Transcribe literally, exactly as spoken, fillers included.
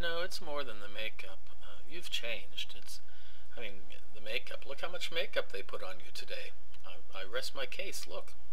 No, it's more than the makeup. Uh, you've changed. It's, I mean, the makeup. Look how much makeup they put on you today. I, I rest my case. Look.